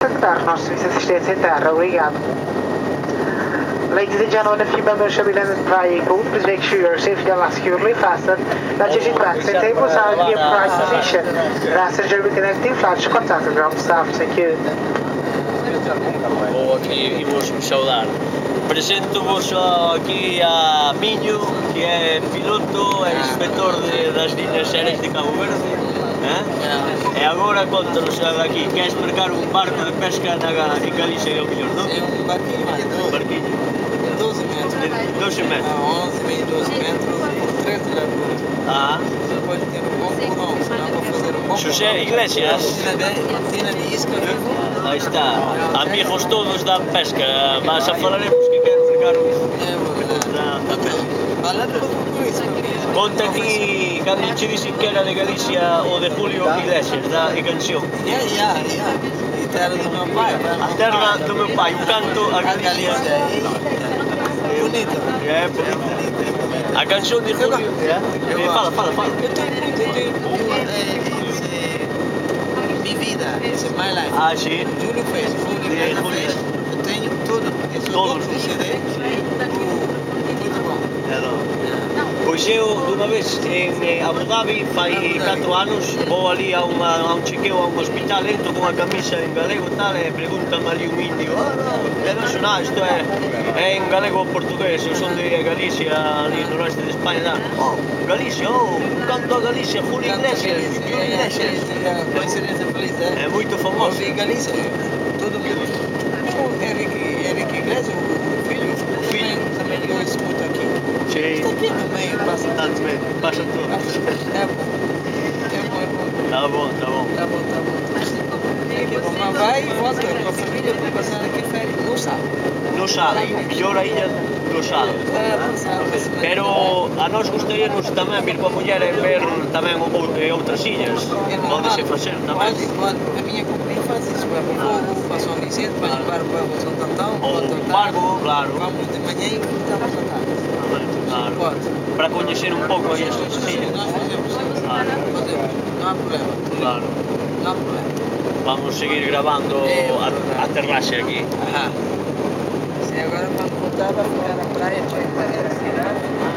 contactar nosso serviço de assistência em terra, obrigado. Ladies and gentlemen, a few members shall be landed in vehicle. Please make sure your safety alarm securely fastened. Not changing backs and tables are in the upright position. Passenger with connecting flash contact the ground staff. Thank you. Vou aqui e vos saudar. Presento-vos aqui a Miño, que é piloto e inspector das linhas aéreas de Cabo Verde. E agora conta-nos aqui, queres marcar un barco de pesca en Galicia, é o mellor, non? É um barquinho mais Un barquinho. 12 metros. 12 metros. 11, meio 12 metros por 3 de largura. Ah. Você pode ter um bom pulão, senão vou fazer um bom José Iglesias. Tina de isca vivo. Aí está, amigos todos da pesca, mas a falaremos que quero marcar Conta aquí, cando che dixen que era de Galicia o de Julio Iglesias, da canción. E terra do meu pai. A terra do meu pai, o canto a Galicia. Bonito. É bonito. A canción de Julio. Fala. Eu tenho minha vida, it's my life. Ah, sim. Júlio fez, Julio fez. Eu tenho tudo, porque sou duplo CD. Muito bom. Pois eu, dunha vez, en Abu Dhabi, fai 4 anos, vou ali a un chequeo a un hospital, entro con a camisa en galego e tal, e pregúntame ali un indio, non, isto é en galego ou portugués, eu son de Galicia, ali no oeste de España, Galicia, canto a Galicia, Julio Iglesias, Coincidência feliz, é moito famoso. Eu vi Galicia, todo mundo. Eric Iglesias, o filho, também eu escuto aqui. Sim. Está aqui no meio, passa tudo. Passa tudo. É bom. Tá bom. Aqui, mas vai e volta com a família para passar aqui férias no sábado. No sábado, mellor ainda no sábado. Pero a nós gustaríanos tamén vir coa muller e ver tamén outras illas, onde se facer tamén. A minha companhia faz isso, vai para o fogo, para São Vicente, para levar para o São Tantão, ou o barco, claro. Vamos de manhã e voltamos à tarde. Claro. Para coñecer un pouco aí as outras illas. Nós fazemos isso. Não há problema. Claro. Não há problema. Vamos seguir gravando a terraxe aqui. Sim, agora vamos voltar para ficar na praia, para ir para a cidade.